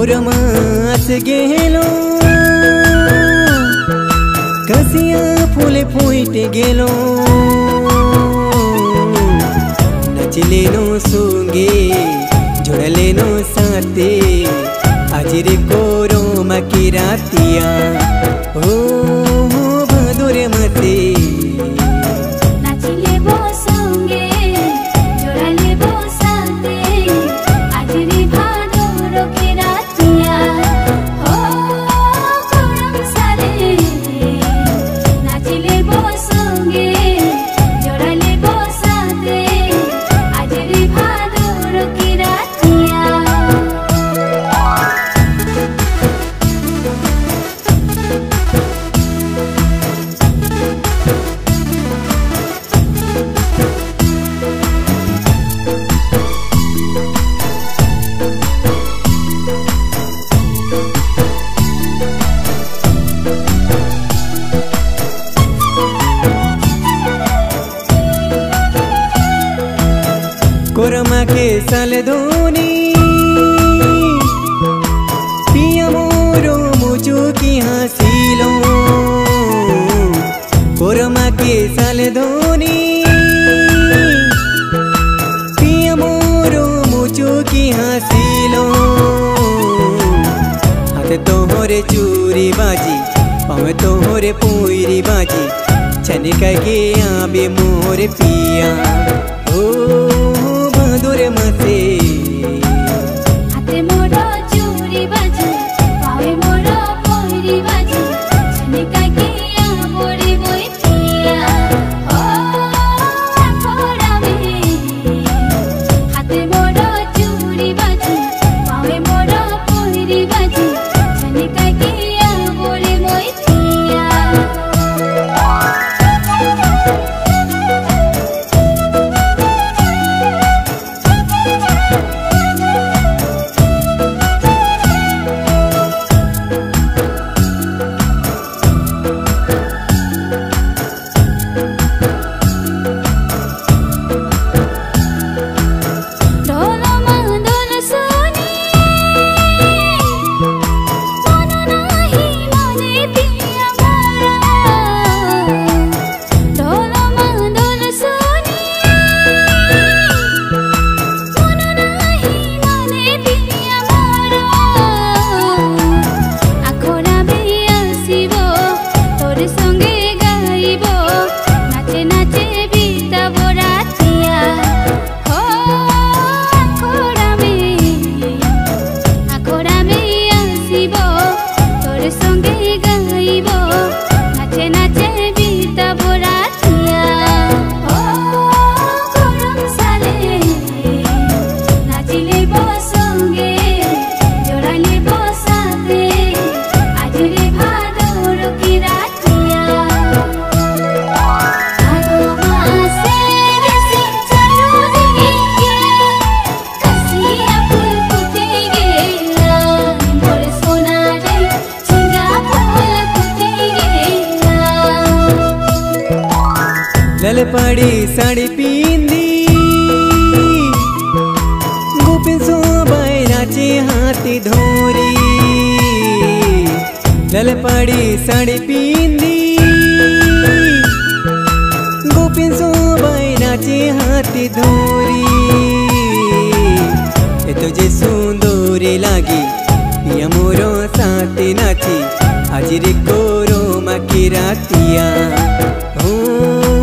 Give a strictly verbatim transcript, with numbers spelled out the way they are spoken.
कोरमास गेलो कसिया फूले फुईट गेलो नचलेनो सुंगे जोड़लेनो साथे आजिरे कोरमा की रातिया ओ भादुरे मते कोरमा के साल धोनी पिया मोरो मुझो की हासिलो कोरमा के साल धोनी पिया मोरो मुझो की हासिलो हाथ तोहरे चूरी बाजी पाँव तोहरे पुईरी बाजी छनिका के आबे मोरे पिया ओ दूरे मते हाथे मोरो चूड़ी बाजी पावे मोरो पोहरी बाजी छनिका के आबोरे बोई पिया ओ आखोड़ा में हाथे मोरो चूड़ी बाजी पावे मोरो पोहरी बाजी छनिका के आबोरे बोई पिया लल पड़ी साड़ी पींदी गोपिन सो बैराचे हाथी धोरी लल पड़ी साड़ी पींदी गोपिन सो बैराचे हाथी धोरी ए तुझे सुंदरी लागी पिया मोरो साथे नाची आज रे कोरमा की रातिया ओ